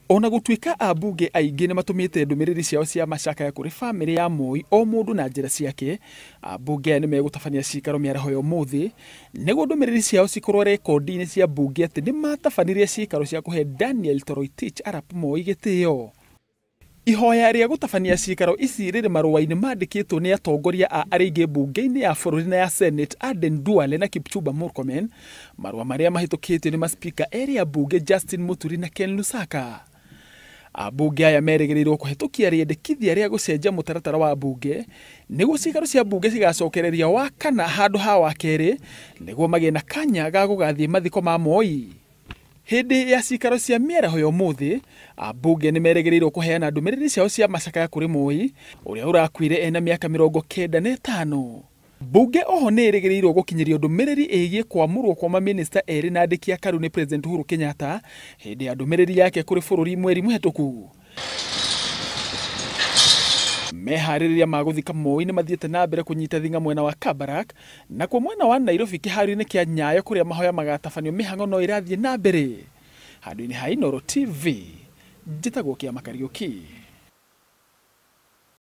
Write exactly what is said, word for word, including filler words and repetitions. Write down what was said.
Ona gutuika ambunge aingi ni matumite ndumiriri ciao cia macakaya kuri family ya Moi o mundu na njira ciake, ambunge ni megutabania ciikaro miaraho ya umuthi niguo ndumiriri ciao cikorwo rekodi-ini cia mbunge ati ni matabanirie ciikaro cia kuhe Daniel Arap Moi gitio. Ihoya ria gutabania ciikaro ici riri marua-ini mandikitwo ni atongoria a aringi mbunge-ini ya bururi na ya senate Aden Duale na Kipchumba Murkomen, marua maria mahitukitio ni maspika eri mbunge Justin Muturi na Ken Lusaka. Ambunge aya merĩgĩrĩirwo kũhetũkia rĩendekithia rĩa gũcenjia mũtaratara wa mbunge nĩguo ciikaro cia mbunge cigacokereria wa kana handũ ha wa kerĩ nĩguo magĩe na kanya ga gũgathiĩ mathiko ma Moi. Hĩndĩ ya ciikaro cia miaraho ya ũmũthĩ, ambunge nĩ merĩgĩrĩirwo kũheana ndũmĩrĩri ciao cia macakaya kũrĩ Moi ũrĩa ũrakuire ena mĩaka mĩrongo kenda na ĩtano. Mbunge oho nĩ ĩrĩgĩrĩirwo gũkinyĩrio ndũmĩrĩri ĩgiĩ kwamũrwo kwa maminista erĩ na andĩki a karu nĩ President Uhuru Kenyatta hĩndĩ ya ndũmĩrĩri yake kũrĩ bũrũri mweri mũhetũku. Meharĩrĩria ma gũthika Moi nĩ mathiĩte na mbere kũnyita thing'a mwena wa Kabarak, na kwa mwena wa Nairobi kĩharo-inĩ kĩa Nyayo kũrĩa mahoya magatabanio mĩhang'o no ĩrathiĩ na mbere. Handũ-inĩ ha Inooro T V, njĩtagwo Kĩa Makariũki.